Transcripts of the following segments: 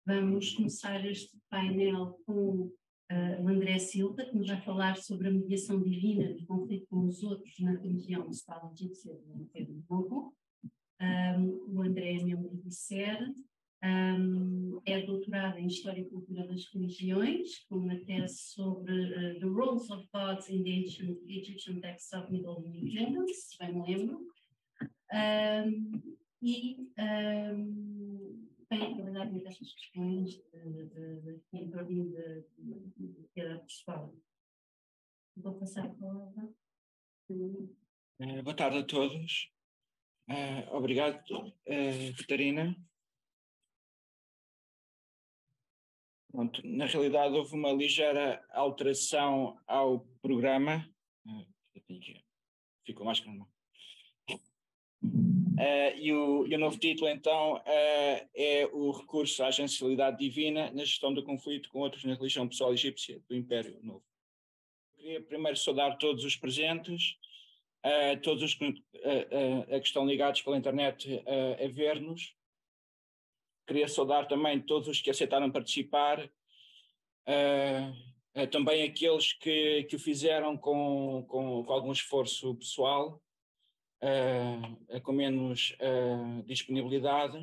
Vamos começar este painel com o André Silva, que nos vai falar sobre a mediação divina do conflito com os outros na religião de Estado egípcia do Império Novo. O André é membro do ICER, é doutorado em História e Cultura das Religiões, com uma tese sobre The Roles of Gods in the Ancient Egyptian Texts of Middle Ages, se bem me lembro. Tem trabalhado nestas questões em torno de piedade pessoal. Vou passar a palavra. Boa tarde a todos. Obrigado, Catarina. Pronto, na realidade houve uma ligeira alteração ao programa. Ficou mais que não. E o novo título, então, é o recurso à agencialidade divina na gestão do conflito com outros na religião pessoal egípcia do Império Novo. Queria primeiro saudar todos os presentes, todos os que estão ligados pela internet a ver-nos. Queria saudar também todos os que aceitaram participar, também aqueles que o fizeram com algum esforço pessoal, com menos disponibilidade,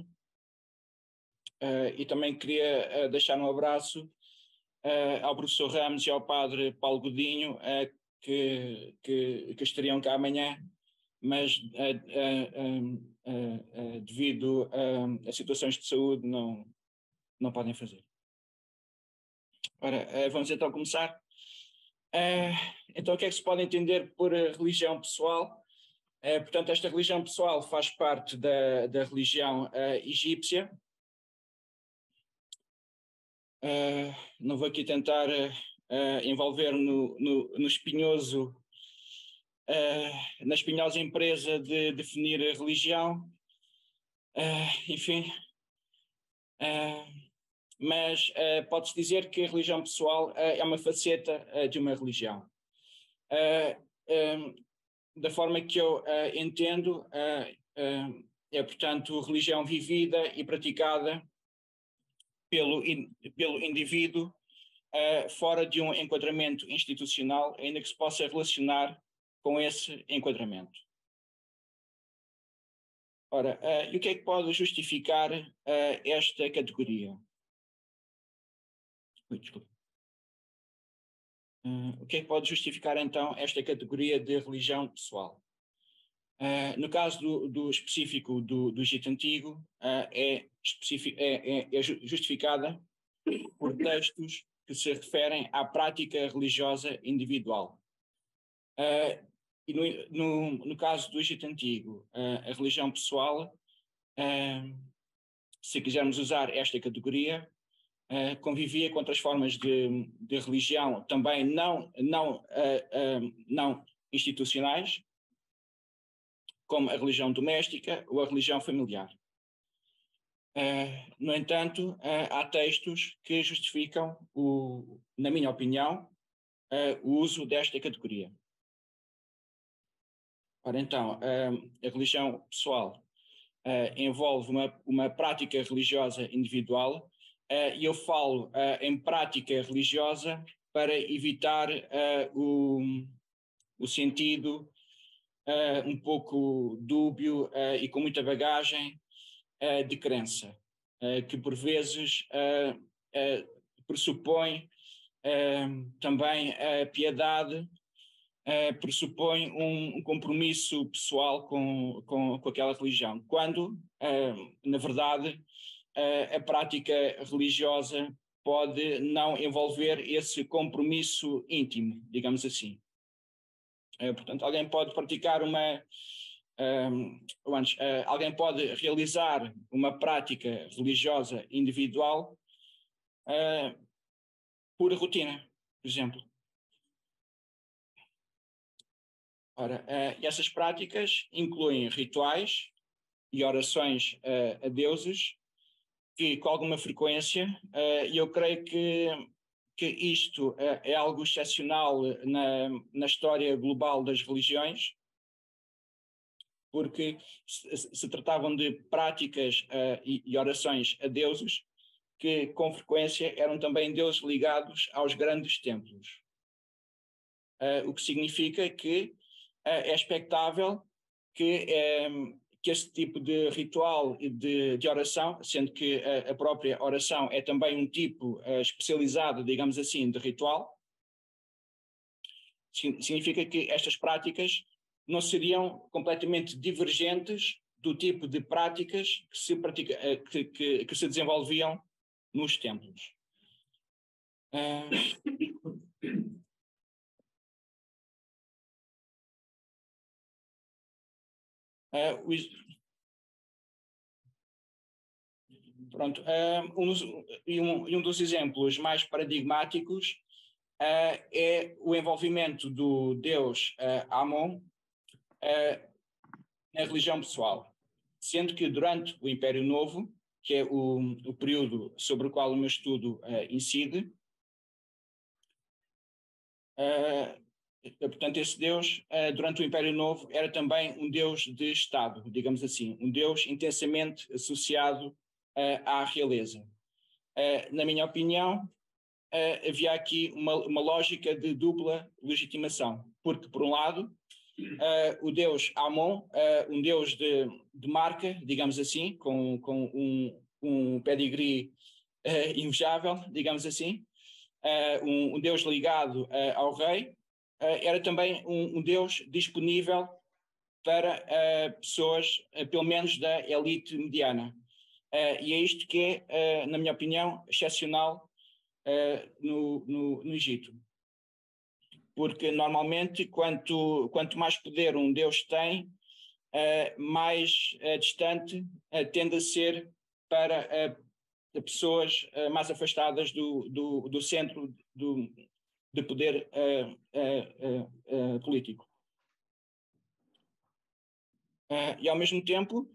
e também queria deixar um abraço ao professor Ramos e ao padre Paulo Godinho, que estariam cá amanhã, mas devido a situações de saúde não podem fazer. Ora, vamos então começar. Então, o que é que se pode entender por religião pessoal? Portanto, esta religião pessoal faz parte da religião egípcia. Não vou aqui tentar envolver no espinhoso, na espinhosa empresa de definir a religião, enfim, mas pode-se dizer que a religião pessoal é uma faceta de uma religião. Da forma que eu entendo, é, portanto, religião vivida e praticada pelo indivíduo fora de um enquadramento institucional, ainda que se possa relacionar com esse enquadramento. Ora, e o que é que pode justificar esta categoria? Desculpa. O que é que pode justificar, então, esta categoria de religião pessoal? No caso do específico do Egito Antigo, é justificada por textos que se referem à prática religiosa individual. E no caso do Egito Antigo, a religião pessoal, se quisermos usar esta categoria, convivia com outras formas de religião também não institucionais, como a religião doméstica ou a religião familiar. No entanto, há textos que justificam, na minha opinião, o uso desta categoria. Ora, então, a religião pessoal envolve uma prática religiosa individual, e eu falo em prática religiosa para evitar o sentido um pouco dúbio e com muita bagagem de crença, que por vezes pressupõe também a piedade, pressupõe um compromisso pessoal com aquela religião, quando, na verdade, a prática religiosa pode não envolver esse compromisso íntimo, digamos assim. Portanto, alguém pode praticar alguém pode realizar uma prática religiosa individual por rotina, por exemplo. Ora, e essas práticas incluem rituais e orações a deuses, que com alguma frequência, e eu creio que isto é algo excepcional na história global das religiões, porque se tratavam de práticas e orações a deuses que com frequência eram também deuses ligados aos grandes templos. O que significa que é expectável que esse tipo de ritual e de oração, sendo que a própria oração é também um tipo especializado, digamos assim, de ritual, significa que estas práticas não seriam completamente divergentes do tipo de práticas que se desenvolviam nos templos. Pronto, um dos exemplos mais paradigmáticos é o envolvimento do deus Amon na religião pessoal, sendo que durante o Império Novo, que é o período sobre o qual o meu estudo incide, portanto, esse deus, durante o Império Novo, era também um deus de Estado, digamos assim, um deus intensamente associado à realeza. Na minha opinião, havia aqui uma lógica de dupla legitimação, porque, por um lado, o deus Amon, um deus de marca, digamos assim, com um pedigree invejável, digamos assim, um deus ligado ao rei, era também um deus disponível para pessoas, pelo menos da elite mediana. E é isto que é, na minha opinião, excepcional no Egito. Porque normalmente quanto mais poder um Deus tem, mais distante tende a ser para pessoas mais afastadas do centro de poder político. E ao mesmo tempo,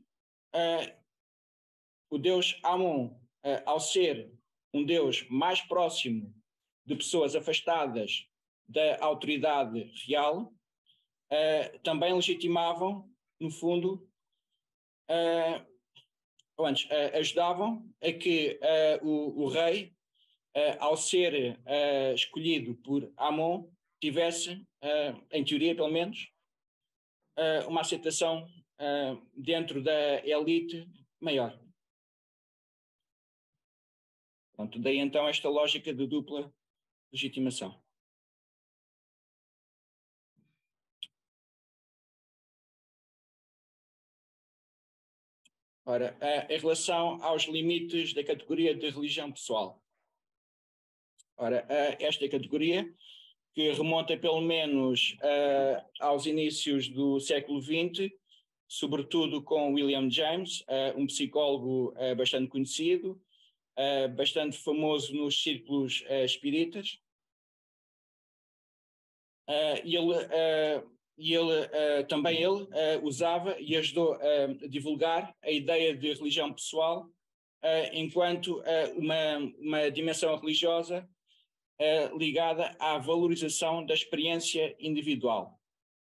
o Deus Amon, ao ser um Deus mais próximo de pessoas afastadas da autoridade real, também legitimavam, no fundo, ajudavam a que o rei, ao ser escolhido por Amon, tivesse, em teoria pelo menos, uma aceitação dentro da elite maior. Pronto, daí então esta lógica de dupla legitimação. Ora, em relação aos limites da categoria de religião pessoal. Ora, esta categoria, que remonta pelo menos aos inícios do século XX, sobretudo com William James, um psicólogo bastante conhecido, bastante famoso nos círculos espíritas. Também ele usava e ajudou a divulgar a ideia de religião pessoal enquanto uma dimensão religiosa ligada à valorização da experiência individual.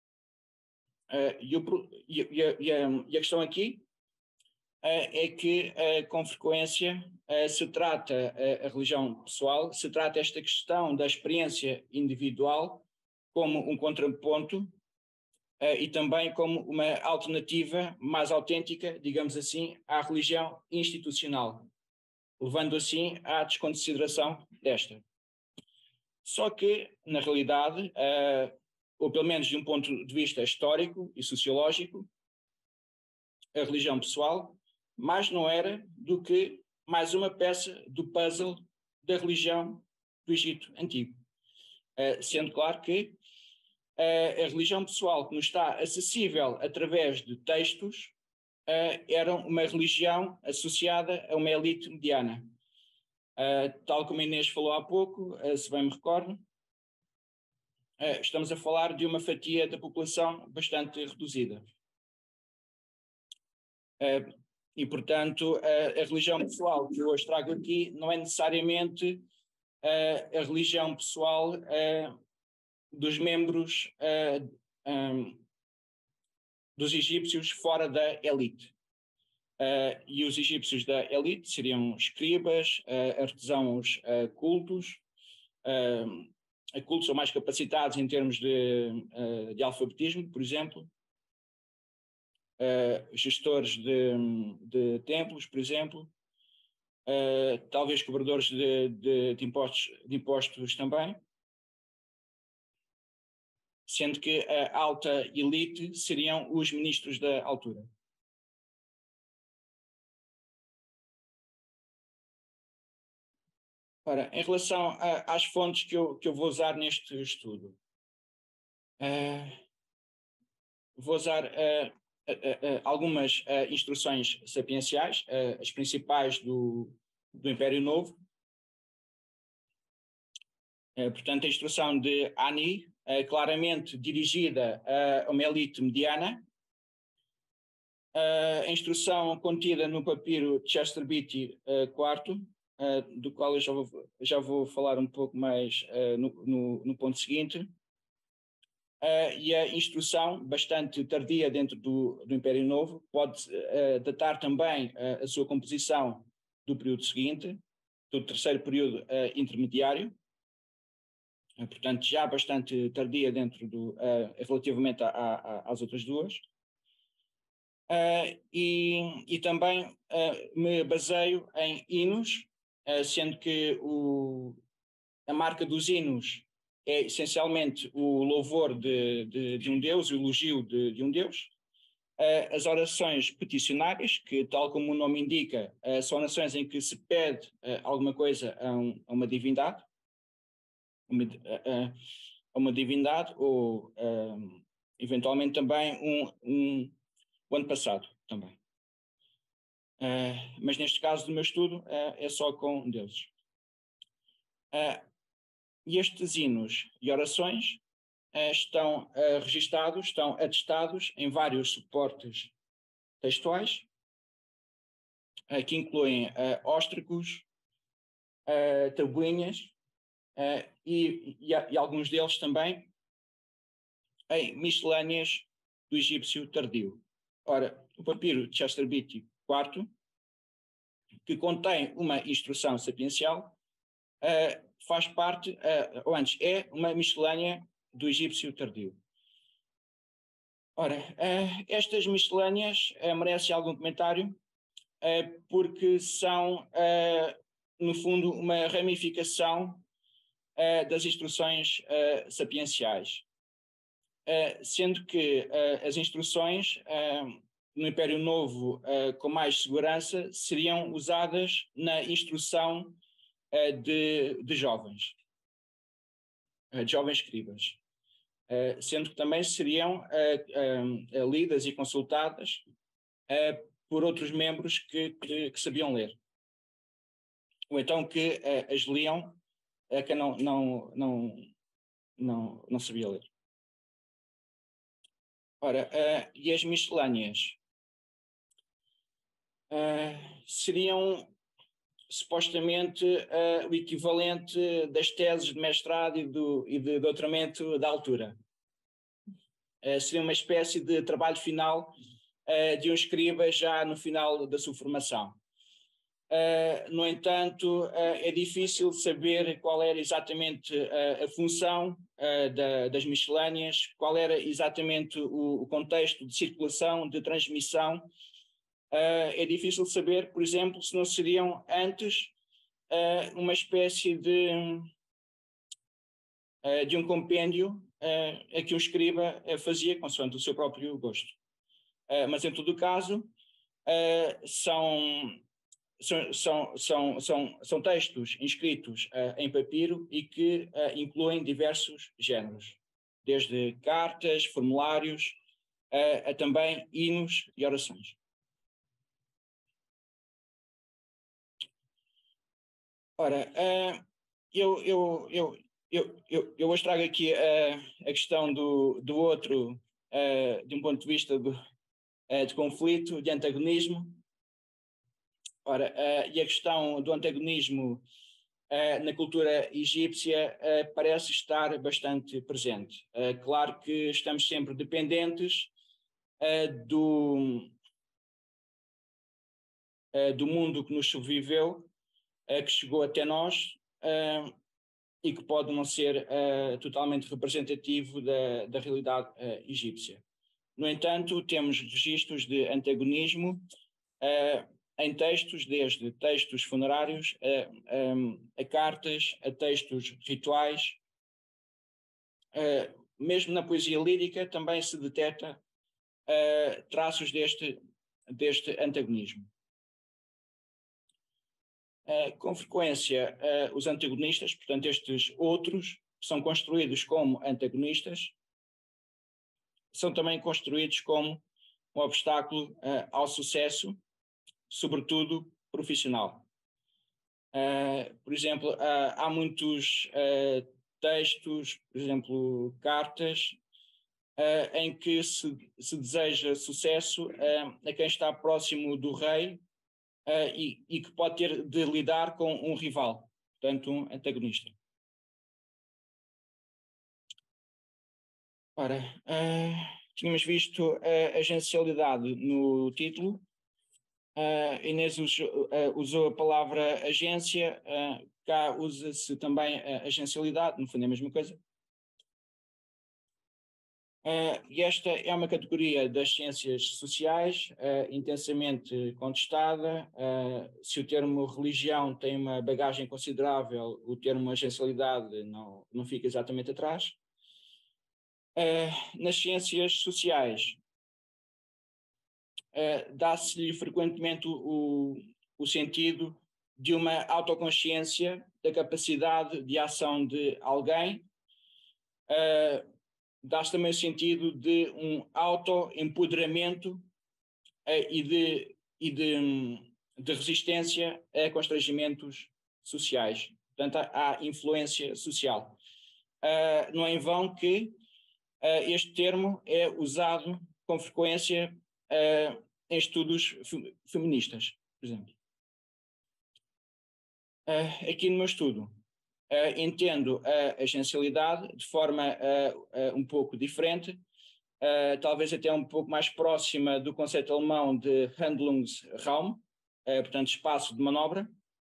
E a questão aqui é que, com frequência, se trata a religião pessoal, se trata esta questão da experiência individual como um contraponto e também como uma alternativa mais autêntica, digamos assim, à religião institucional, levando assim à desconsideração desta. Só que, na realidade, ou pelo menos de um ponto de vista histórico e sociológico, a religião pessoal mais não era do que mais uma peça do puzzle da religião do Egito Antigo. Sendo claro que a religião pessoal que nos está acessível através de textos era uma religião associada a uma elite mediana. Tal como a Inês falou há pouco, se bem me recordo, estamos a falar de uma fatia da população bastante reduzida. E, portanto, a religião pessoal que eu hoje trago aqui não é necessariamente a religião pessoal dos membros dos egípcios fora da elite. e os egípcios da elite seriam escribas, artesãos cultos, cultos ou mais capacitados em termos de alfabetismo, por exemplo, gestores de templos, por exemplo, talvez cobradores de impostos também, sendo que a alta elite seriam os ministros da altura. Ora, em relação às fontes que eu vou usar neste estudo, vou usar algumas instruções sapienciais, as principais do Império Novo. Portanto, a instrução de Ani, claramente dirigida a uma elite mediana. A instrução contida no papiro Chester Beatty IV, do qual eu já vou falar um pouco mais no ponto seguinte. E a instrução, bastante tardia dentro do Império Novo, pode datar também a sua composição do período seguinte, do terceiro período intermediário, portanto já bastante tardia relativamente às outras duas. E também me baseio em hinos, sendo que a marca dos hinos é essencialmente o louvor de um Deus, o elogio de um Deus. As orações peticionárias, que tal como o nome indica, são orações em que se pede alguma coisa a uma divindade, ou eventualmente também o antepassado também. Mas neste caso do meu estudo é só com deuses. E estes hinos e orações estão registados, estão atestados em vários suportes textuais, que incluem óstracos, tabuinhas, e alguns deles também em miscelâneas do egípcio tardio. Ora, o papiro de Chester Beatty IV, que contém uma instrução sapiencial, faz parte, ou antes, é uma miscelânea do egípcio tardio. Ora, estas miscelâneas merecem algum comentário, porque são, no fundo, uma ramificação das instruções sapienciais. Sendo que as instruções no Império Novo, com mais segurança, seriam usadas na instrução de jovens escribas, sendo que também seriam lidas e consultadas por outros membros que sabiam ler, ou então que as liam que não sabia ler. Ora, e as miscelâneas seriam supostamente o equivalente das teses de mestrado e de doutoramento da altura. Seria uma espécie de trabalho final de um escriba já no final da sua formação. No entanto, é difícil saber qual era exatamente a função das miscelâneas, qual era exatamente o contexto de circulação, de transmissão. É difícil saber, por exemplo, se não seriam antes uma espécie de um compêndio a que um escriba fazia consoante o seu próprio gosto. Mas, em todo o caso, são textos inscritos em papiro e que incluem diversos géneros, desde cartas, formulários, a também hinos e orações. Ora, eu hoje trago aqui a questão do outro, de um ponto de vista de conflito, de antagonismo. Ora, e a questão do antagonismo na cultura egípcia parece estar bastante presente. Claro que estamos sempre dependentes do mundo que nos sobreviveu, que chegou até nós e que pode não ser totalmente representativo da realidade egípcia. No entanto, temos registros de antagonismo em textos, desde textos funerários a cartas, a textos rituais. Mesmo na poesia lírica também se detecta traços deste antagonismo. Com frequência, os antagonistas, portanto, estes outros, são construídos como antagonistas, são também construídos como um obstáculo ao sucesso, sobretudo profissional. Por exemplo, há muitos textos, por exemplo, cartas, em que se deseja sucesso a quem está próximo do rei e que pode ter de lidar com um rival, portanto, um antagonista. Ora, tínhamos visto a agencialidade no título. Inês usou a palavra agência, cá usa-se também a agencialidade, no fundo é a mesma coisa. E esta é uma categoria das ciências sociais intensamente contestada. Se o termo religião tem uma bagagem considerável, o termo agencialidade não fica exatamente atrás. Nas ciências sociais, dá-se-lhe frequentemente o sentido de uma autoconsciência da capacidade de ação de alguém. Dá-se também o sentido de um auto-empoderamento e de resistência a constrangimentos sociais. Portanto, há influência social. Não é em vão que este termo é usado com frequência em estudos feministas, por exemplo. Aqui no meu estudo, entendo a agencialidade de forma um pouco diferente, talvez até um pouco mais próxima do conceito alemão de Handlungsraum, portanto, espaço de manobra,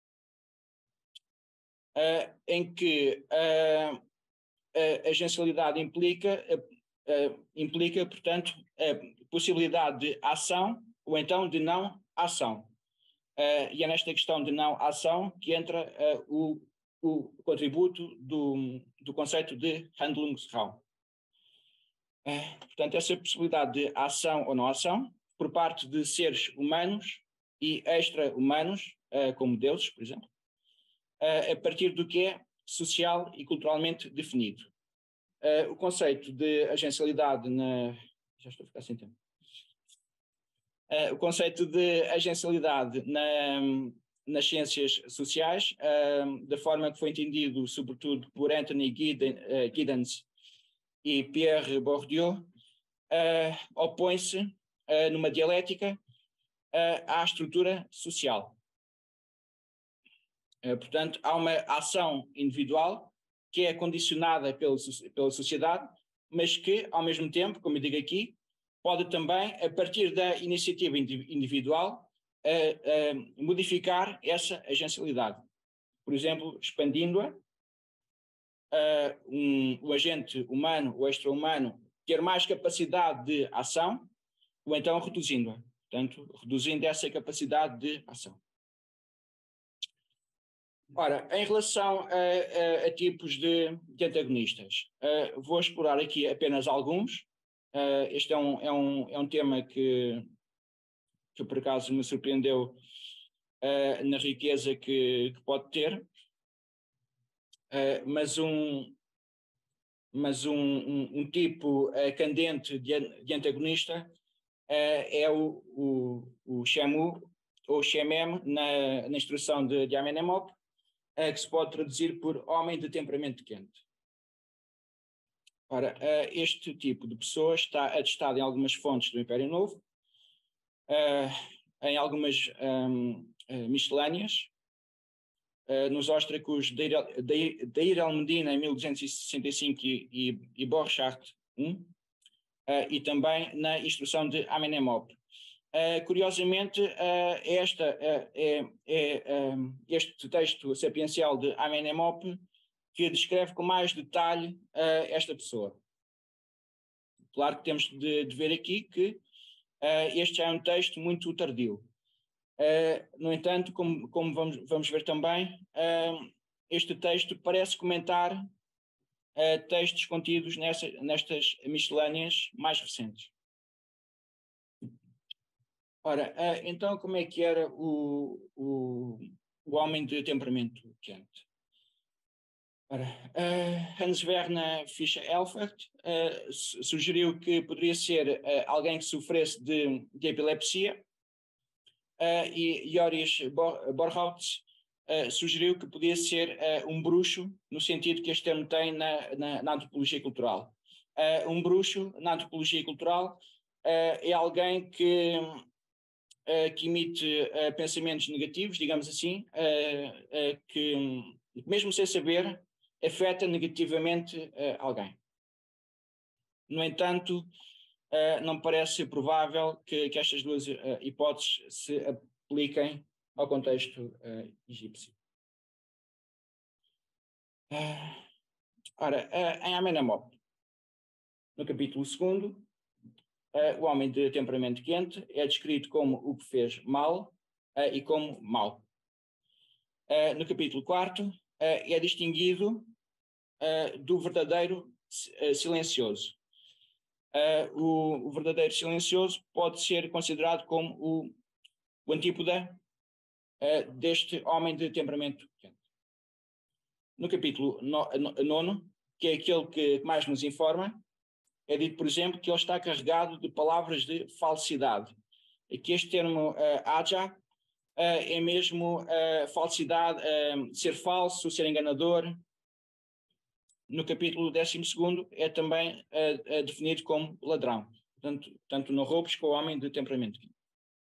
em que a agencialidade implica, portanto, a possibilidade de ação ou então de não ação. E é nesta questão de não ação que entra o contributo do conceito de Handlungsraum. Portanto, essa possibilidade de ação ou não ação por parte de seres humanos e extra-humanos, como deuses, por exemplo, a partir do que é social e culturalmente definido. O conceito de agencialidade já estou a ficar sem tempo. O conceito de agencialidade nas ciências sociais, da forma que foi entendido, sobretudo por Anthony Giddens e Pierre Bourdieu, opõe-se numa dialética à estrutura social. Portanto, há uma ação individual que é condicionada pela sociedade, mas que, ao mesmo tempo, como eu digo aqui, pode também, a partir da iniciativa individual, modificar essa agencialidade. Por exemplo, expandindo-a, o agente humano ou extra-humano ter mais capacidade de ação, ou então reduzindo-a. Portanto, reduzindo essa capacidade de ação. Ora, em relação a tipos de antagonistas, vou explorar aqui apenas alguns. Este é um tema que por acaso me surpreendeu na riqueza que pode ter, mas um tipo candente de antagonista é o Shamu, ou Shemem, na instrução de Amenemhotep, que se pode traduzir por homem de temperamento quente. Ora, este tipo de pessoa está atestado em algumas fontes do Império Novo, em algumas miscelâneas, nos óstracos Deir el-Medina em 1265 e Borchardt I, e também na instrução de Amenemhotep. Curiosamente, este texto sapiencial de Amenemop que descreve com mais detalhe esta pessoa. Claro que temos de ver aqui que este já é um texto muito tardio. No entanto, como vamos ver também, este texto parece comentar textos contidos nestas miscelâneas mais recentes. Ora, então como é que era o homem de temperamento quente? Ora, Hans Werner Fischer-Elfert sugeriu que poderia ser alguém que sofresse de epilepsia, e Joris Borchhaus sugeriu que podia ser um bruxo, no sentido que este termo tem na antropologia cultural. Um bruxo, na antropologia cultural, é alguém que emite pensamentos negativos, digamos assim, que, mesmo sem saber, afeta negativamente alguém. No entanto, não parece ser provável que estas duas hipóteses se apliquem ao contexto egípcio. Ora, em Amenemop, no capítulo 2, o homem de temperamento quente é descrito como o que fez mal e como mau. No capítulo 4, é distinguido do verdadeiro silencioso. O verdadeiro silencioso pode ser considerado como o antípoda deste homem de temperamento quente. No capítulo 9, que é aquele que mais nos informa, é dito, por exemplo, que ele está carregado de palavras de falsidade. Aqui este termo aja é mesmo falsidade, ser falso, ser enganador. No capítulo 12 é também definido como ladrão. Portanto, tanto no roubos como o homem de temperamento quente.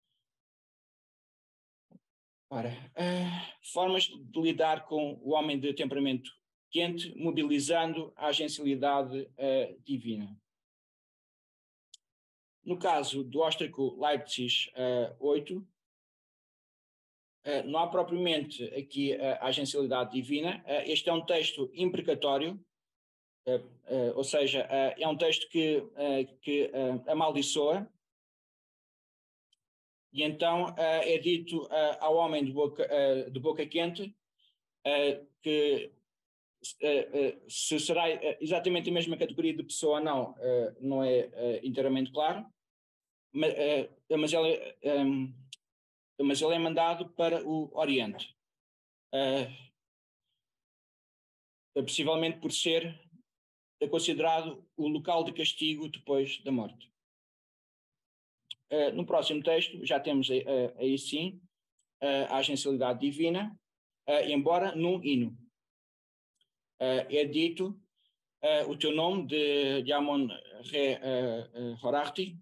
Ora, formas de lidar com o homem de temperamento quente, mobilizando a agencialidade divina. No caso do Óstraco Leipzig 8, não há propriamente aqui a agencialidade divina. Este é um texto imprecatório, ou seja, é um texto que amaldiçoa. E então é dito ao homem de boca quente que se será exatamente a mesma categoria de pessoa ou não, não é inteiramente claro, mas ele é mandado para o Oriente, possivelmente por ser considerado o local de castigo depois da morte. No próximo texto já temos aí sim a agencialidade divina, embora num hino. É dito o teu nome de Amon Re Horachti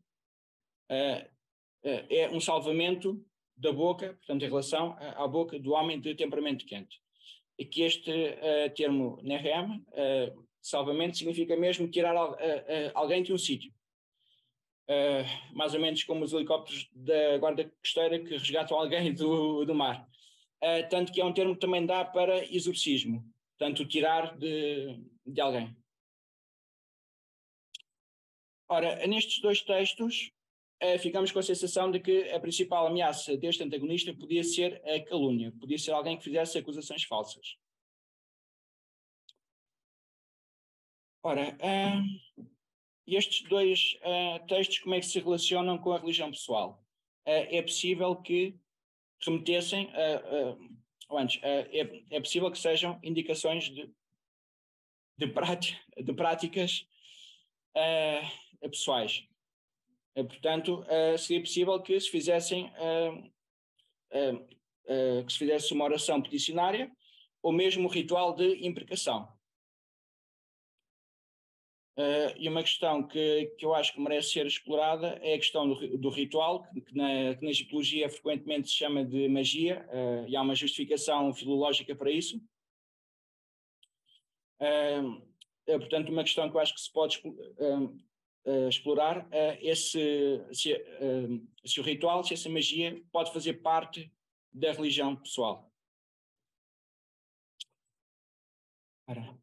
é um salvamento da boca, portanto em relação à boca do homem de temperamento quente. E que este termo Nehem, salvamento, significa mesmo tirar alguém de um sítio. Mais ou menos como os helicópteros da guarda costeira que resgatam alguém do mar. Tanto que é um termo que também dá para exorcismo, portanto, tirar de alguém. Ora, nestes dois textos, ficamos com a sensação de que a principal ameaça deste antagonista podia ser a calúnia, podia ser alguém que fizesse acusações falsas. Ora, estes dois textos, como é que se relacionam com a religião pessoal? É possível que remetessem, ou antes, é possível que sejam indicações de práticas pessoais. Portanto, seria possível que se fizessem que se fizesse uma oração peticionária ou mesmo um ritual de imprecação. E uma questão que eu acho que merece ser explorada é a questão do ritual, que na egiptologia frequentemente se chama de magia, e há uma justificação filológica para isso. Portanto, uma questão que eu acho que se pode explorar se o ritual, se essa magia pode fazer parte da religião pessoal. Ora,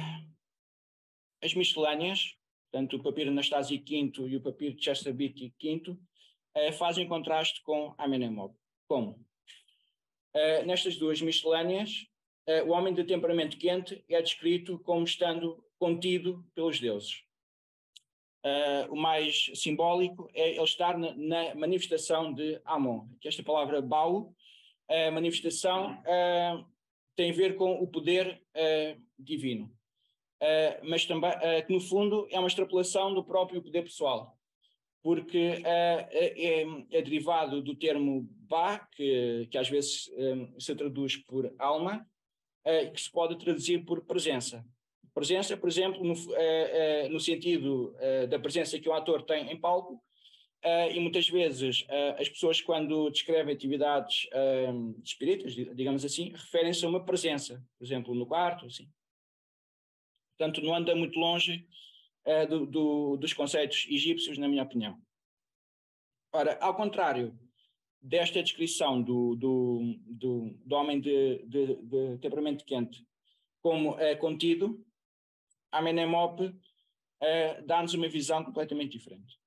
as miscelâneas, portanto o papiro Anastácio V e o papiro Chesterbeat V, fazem contraste com Amenemop. Como? Nestas duas miscelâneas, o homem de temperamento quente é descrito como estando contido pelos deuses. O mais simbólico é ele estar na manifestação de Amon, que esta palavra Bau, manifestação, tem a ver com o poder divino, mas também que no fundo é uma extrapolação do próprio poder pessoal, porque é derivado do termo Ba, que às vezes se traduz por alma, que se pode traduzir por presença. Presença, por exemplo, no sentido da presença que o ator tem em palco, e muitas vezes as pessoas, quando descrevem atividades espíritas, digamos assim, referem-se a uma presença, por exemplo, no quarto, assim. Portanto, não anda muito longe dos conceitos egípcios, na minha opinião. Ora, ao contrário desta descrição do homem de temperamento quente como contido, Amenemop dá-nos uma visão completamente diferente.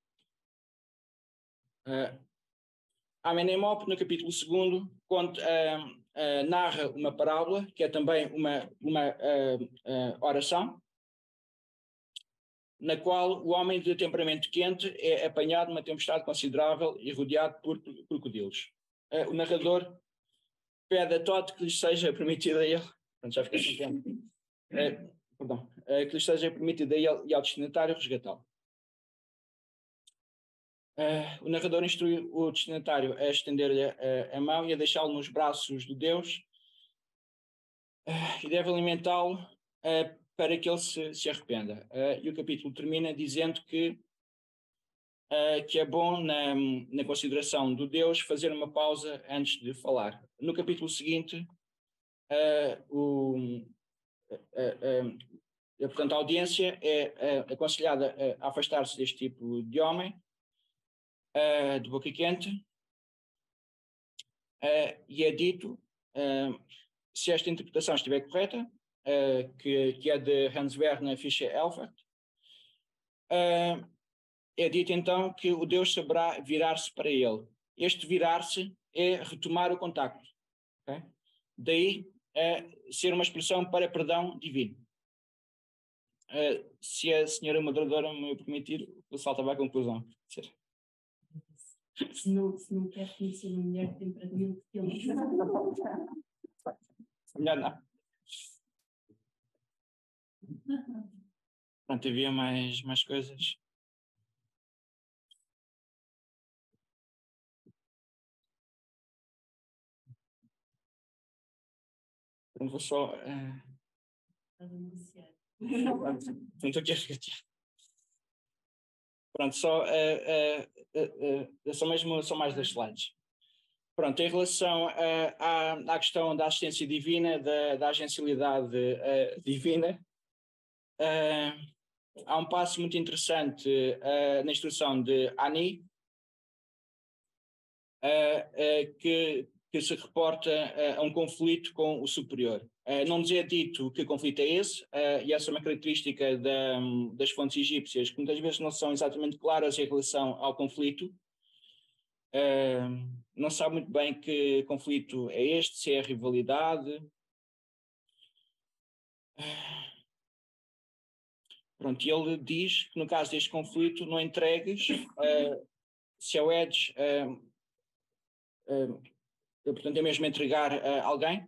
Amenemop, no capítulo 2, narra uma parábola, que é também uma oração, na qual o homem de temperamento quente é apanhado numa tempestade considerável e rodeado por crocodilos. O narrador pede a Todd que lhes seja permitido a ele, pronto, já fiquei sem tempo, que lhes seja permitido a ele e ao destinatário resgatá-lo. O narrador instrui o destinatário a estender-lhe a mão e a deixá-lo nos braços do Deus, e deve alimentá-lo para que ele se arrependa. E o capítulo termina dizendo que é bom, na consideração do Deus, fazer uma pausa antes de falar. No capítulo seguinte, portanto, a audiência é aconselhada a afastar-se deste tipo de homem, de boca quente, e é dito, se esta interpretação estiver correta, que é de Hans Werner Fischer-Elfert, é dito então que o Deus saberá virar-se para ele. Este virar-se é retomar o contacto. Okay? Daí ser uma expressão para perdão divino. Se a senhora moderadora me permitir, eu saltava à conclusão. Se não quer conhecer uma mulher de temperamento quente. Melhor não. Pronto, havia mais coisas. Não vou só. Não estou aqui a regatear. Pronto, são mais 2 slides. Pronto, em relação à questão da assistência divina, da agencialidade divina, há um passo muito interessante na instrução de Ani, que se reporta a um conflito com o superior. Não nos é dito que conflito é esse, e essa é uma característica das fontes egípcias, que muitas vezes não são exatamente claras em relação ao conflito. Não se sabe muito bem que conflito é este, se é rivalidade. Pronto, e ele diz que no caso deste conflito não entregues, se é o Edge, portanto é mesmo entregar alguém,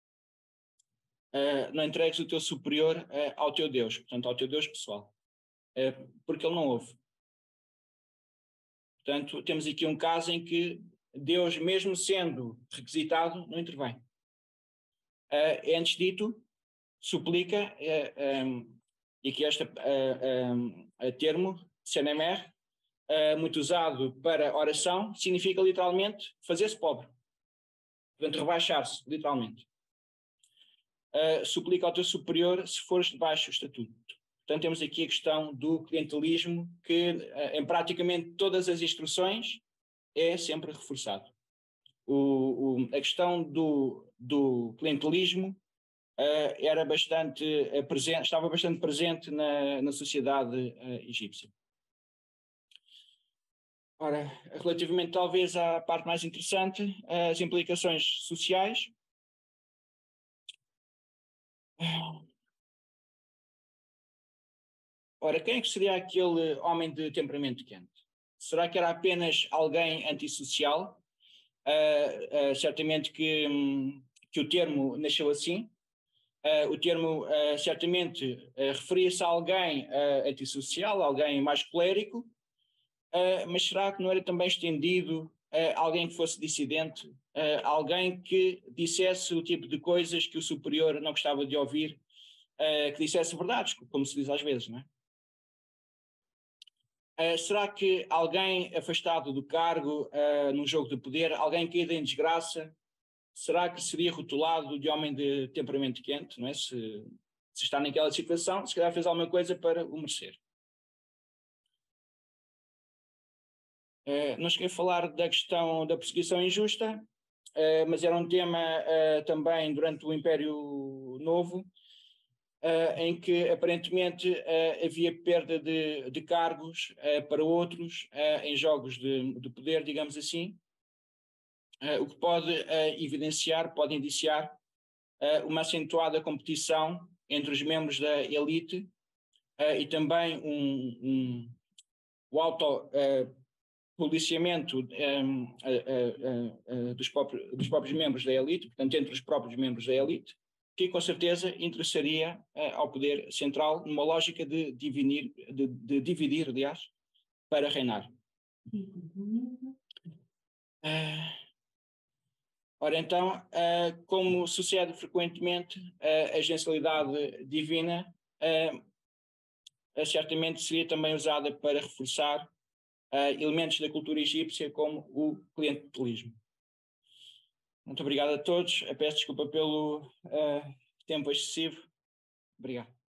não entregues o teu superior ao teu Deus, portanto ao teu Deus pessoal, porque ele não ouve. Portanto, temos aqui um caso em que Deus, mesmo sendo requisitado, não intervém. Antes dito, suplica, e aqui este termo, Senemer, muito usado para oração, significa literalmente fazer-se pobre. Portanto, rebaixar-se, literalmente. Suplica ao teu superior se fores debaixo do estatuto. Portanto, temos aqui a questão do clientelismo, que em praticamente todas as instruções é sempre reforçado. A questão do clientelismo era bastante presente, estava bastante presente na sociedade egípcia. Ora, relativamente talvez à parte mais interessante, as implicações sociais. Ora, quem é que seria aquele homem de temperamento quente? Será que era apenas alguém antissocial? Certamente que o termo nasceu assim. O termo certamente referia-se a alguém antissocial, alguém mais colérico, mas será que não era também estendido a alguém que fosse dissidente, alguém que dissesse o tipo de coisas que o superior não gostava de ouvir, que dissesse verdades, como se diz às vezes, não é? Será que alguém afastado do cargo num jogo de poder, alguém caído em desgraça, será que seria rotulado de homem de temperamento quente, não é? Se está naquela situação, se calhar fez alguma coisa para o merecer. Não cheguei a falar da questão da perseguição injusta, mas era um tema também durante o Império Novo, em que aparentemente havia perda de cargos para outros em jogos de poder, digamos assim, o que pode evidenciar, pode indiciar uma acentuada competição entre os membros da elite e também o autopoliciamento dos próprios membros da elite, portanto, entre os próprios membros da elite, que com certeza interessaria ao poder central numa lógica de dividir, aliás, para reinar. Ora, então, como sucede frequentemente, a agencialidade divina certamente seria também usada para reforçar elementos da cultura egípcia como o clientelismo. Muito obrigado a todos. Peço desculpa pelo tempo excessivo. Obrigado.